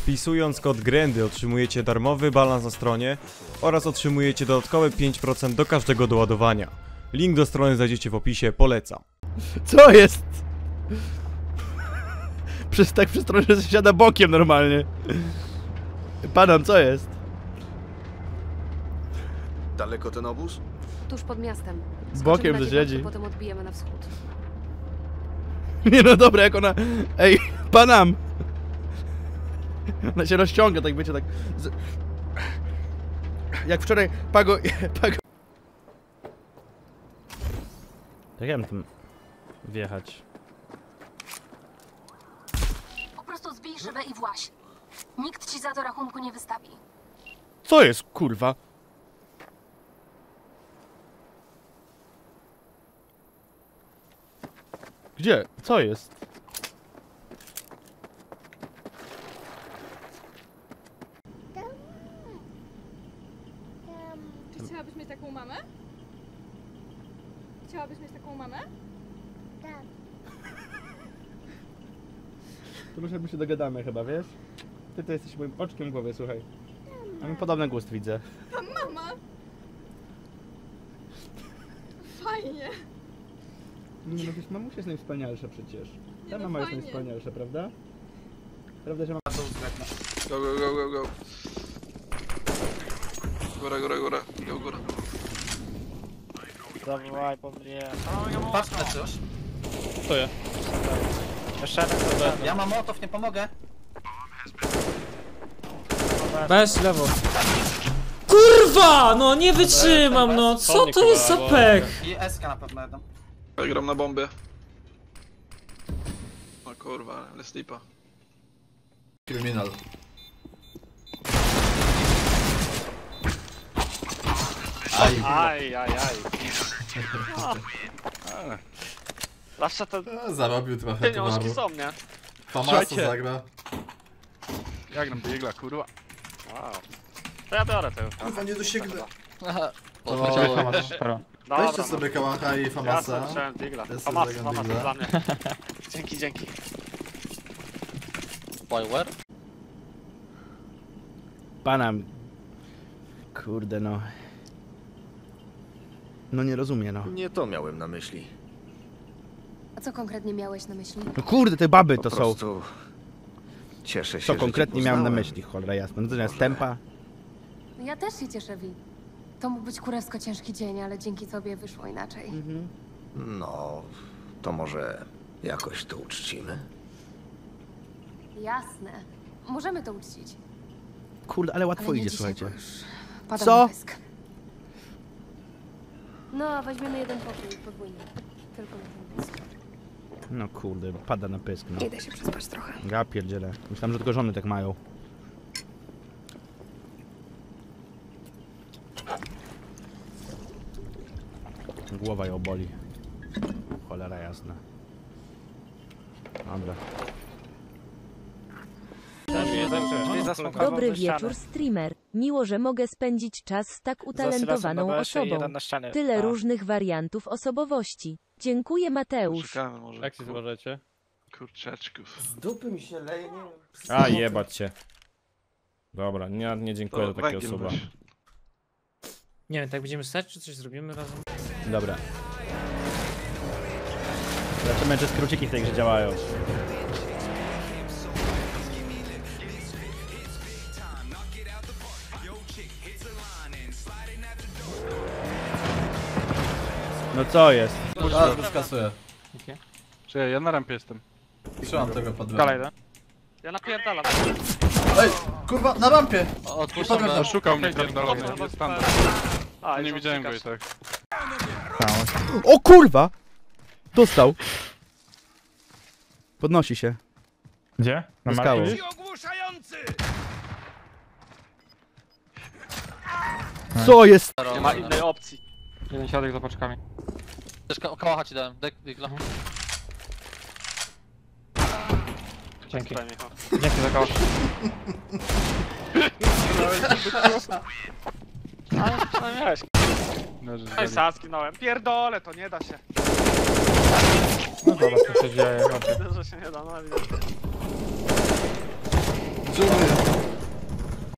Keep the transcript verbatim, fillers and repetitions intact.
Wpisując kod GRENDY otrzymujecie darmowy balans na stronie oraz otrzymujecie dodatkowe pięć procent do każdego doładowania. Link do strony znajdziecie w opisie, polecam. Co jest? Przez tak przy stronie, że siada bokiem normalnie. Panom, co jest? Daleko ten obóz? Tuż pod miastem. Bokiem że siedzi. Potem odbijemy na wschód. Nie no dobra, jak ona... Ej, Panam! Ona się rozciąga, tak wiecie, tak... Z... Jak wczoraj Pago... Pago... Tak ja bym tam wjechać. Po prostu zbij szybę i właź. Nikt ci za to rachunku nie wystawi. Co jest, kurwa? Gdzie? Co jest? Czy chciałabyś mieć taką mamę? Chciałabyś mieć taką mamę? Tak. To może my się dogadamy chyba, wiesz? Ty to jesteś moim oczkiem w głowie, słuchaj. Mamy podobny gust, widzę. Ta mama! Fajnie. Nie no, wiesz, mamusia jest najwspanialsza przecież. Ta no mama jest fajnie. najwspanialsza, prawda? Prawda, że mama... Go, go, go, go, go. Góra, góra, góra. Go, góra. Dawaj, po mnie. Patrz na coś. Co ja? Jeszcze jeden. Ja mam motow, nie pomogę. Weź lewo. Kurwa! No nie wytrzymam, no co to jest za pech? I S K na pewno jedną. Ja gram na bombie. O kurwa, ale slipa. Kryminal. Aj, aj, aj. aj. Zawsze to zarobił trochę pieniążki są, nie? Famasa zagra. Ja gram Digla, kurwa. Wow. To ja biorę tego. Kurwa, nie dosięgnę. To weźcie sobie kałacha i Famasa. Ja słyszałem Digla. Ja Famas, sobie Famas Digla. dla mnie. Dzięki, dzięki. Boiler? Panam... Kurde no... No nie rozumie, no. Nie to miałem na myśli. A co konkretnie miałeś na myśli? No kurde, te baby Po to są. prostu cieszę się, Co że konkretnie cię miałem na poznałem. myśli, cholera jasna. No to jest Może- tempa. Ja też się cieszę, Wi. To mógł być kurewsko ciężki dzień, ale dzięki tobie wyszło inaczej. No, to może jakoś to uczcimy? Jasne. Możemy to uczcić. Kurde, ale łatwo Ale nie idzie, dzisiaj, słuchajcie. bo już padam Co? na pysk. No, weźmiemy jeden pokój podwójny. Tylko na ten pysk. No kurde, pada na pysk, no. Idę się przespać trochę. Ja pierdzielę. Myślałem, że tylko żony tak mają. Głowa ją boli. Cholera jasna. Dobra. Dobry wieczór, streamer. Miło, że mogę spędzić czas z tak utalentowaną osobą. Tyle różnych wariantów osobowości. Dziękuję, Mateusz. Poszukamy może. Jak się złożycie? Kurczaczków. Z dupy mi się leje, nie wiem. A jebać cię. Dobra, nie, nie dziękuję To za takie węgiel osoba. weź. Nie wiem, tak będziemy stać, czy coś zrobimy razem? Dobra. Zobaczymy, czy skróciki w tej grze działają. No co jest? A, skasuję. Czy ja na rampie jestem. Trzymam tego pod Dalej, da? Ja napierdalam. Ej, kurwa, na rampie! Odpuszczam, Podam. szukał mnie pierdolony. Standard. A, nie widziałem go i tak. O kurwa! Dostał. Podnosi się. Gdzie? Na skałą. Co jest? Nie ma innej opcji. Jeden środek za paczkami. Też ka kałacha ci dałem, dek, Digla. Dzięki. Dzięki za kałasz. Ale co miałeś? No i saski nałem. Pierdolę, to nie da się. No dobra, co się dzieje? Widzę, że się nie da, no widać. Czemu ja?